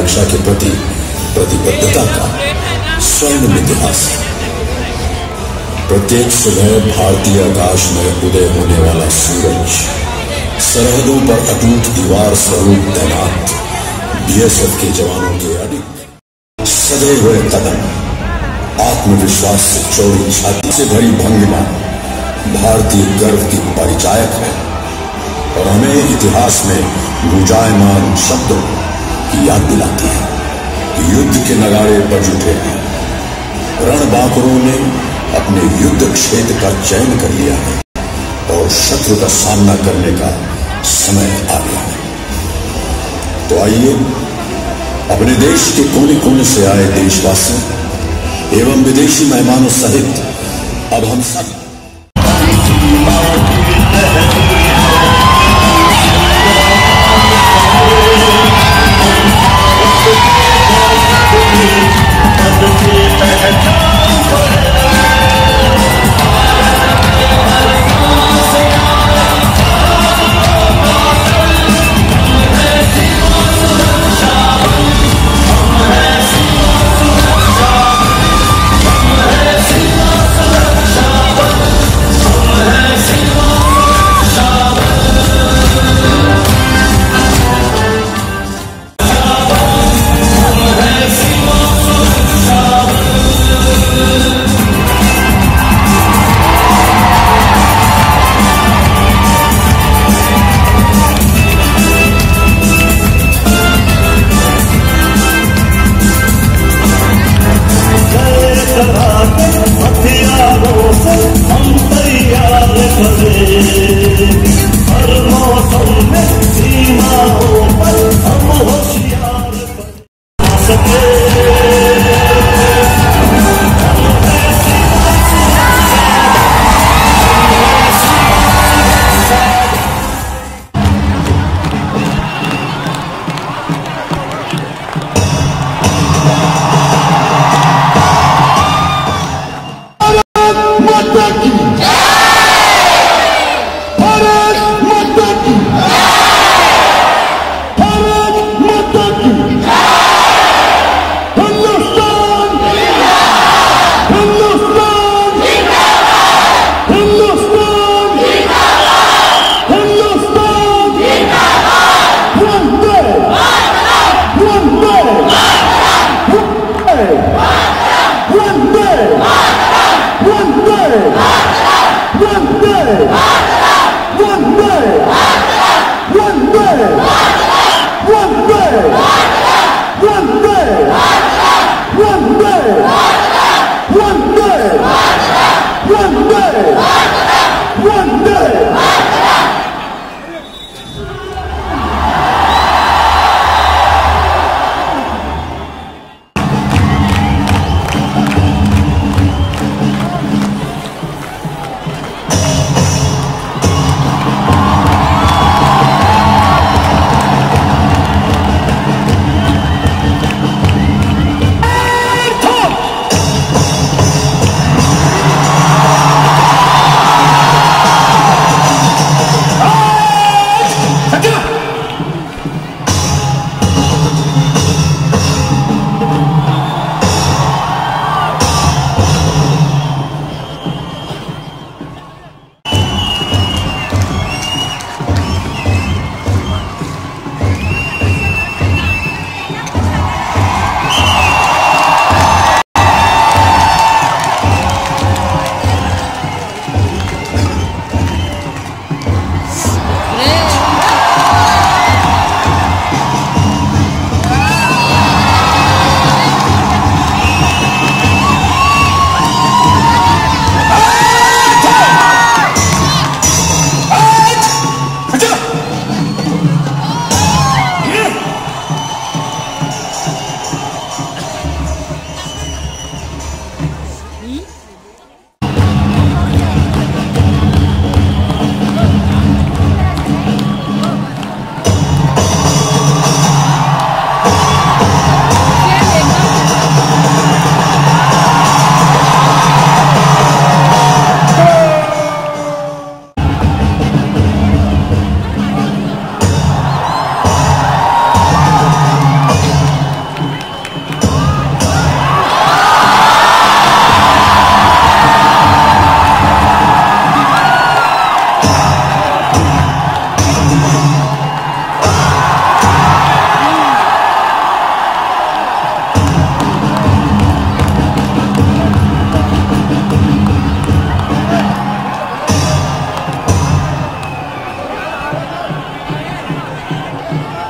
रक्षा के प्रति प्रतिबद्धता का स्वर्णिम इतिहास है। प्रत्येक सुबह भारतीय आकाश में उदय होने वाला सूरज, सरहदों पर अटूट दीवार स्वरूप तैनात बीएसएफ के जवानों के अडिग सजे हुए कदम, आत्मविश्वास से चौड़ी छाती से भरी भंगिमा भारतीय गर्व की परिचायक है और हमें इतिहास में गुंजायमान शब्दों की याद दिलाती है कि युद्ध के नगाड़े बज उठे हैं। रणबांकुरों ने अपने युद्ध क्षेत्र का चयन कर लिया है और शत्रु का सामना करने का समय आ गया है। तो आइए अपने देश के कोने कोने से आए देशवासियों एवं विदेशी मेहमानों सहित अब हम सब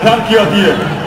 क्रांति आती है